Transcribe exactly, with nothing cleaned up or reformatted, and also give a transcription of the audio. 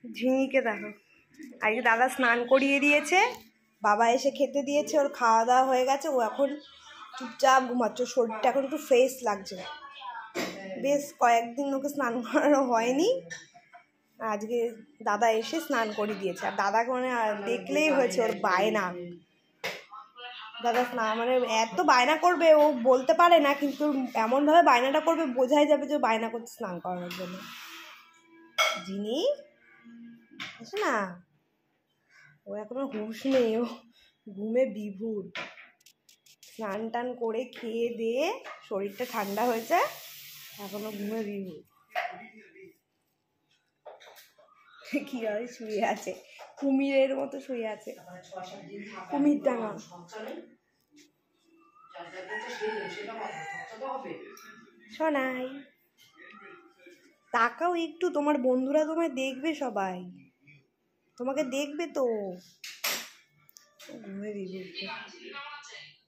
ঝিঙিকে দেখো, আজকে দাদা স্নান করিয়ে দিয়েছে, বাবা এসে খেতে দিয়েছে, ওর খাওয়া দাওয়া হয়ে গেছে, ও এখন চুপচাপ ঘুমাচ্ছে। শরীরটা এখন একটু ফ্রেশ লাগছে, বেশ কয়েকদিন ওকে স্নান করানো হয়নি, আজকে দাদা এসে স্নান করে দিয়েছে। আর দাদাকে মানে দেখলেই হয়েছে ওর বায়না, দাদা স্নান মানে এত বায়না করবে, ও বলতে পারে না, কিন্তু এমনভাবে বায়নাটা করবে বোঝাই যাবে যে বায়না করছে স্নান করানোর জন্য। জিনি আছে না, ও এখনো হুঁশ নেই, ও ঘুমে বিভোর। স্নান টান করে খেয়ে দিয়ে শরীরটা ঠান্ডা হয়েছে, এখনো ঘুমে বিভোর। কিভাবে শুয়ে আছে, কুমিরের মতো শুয়ে আছে, কুমির ডাঙা। শোনাই তাকাও একটু, তোমার বন্ধুরা তোমায় দেখবে, সবাই তোমাকে দেখবে তো। ঘুমে বিভোর।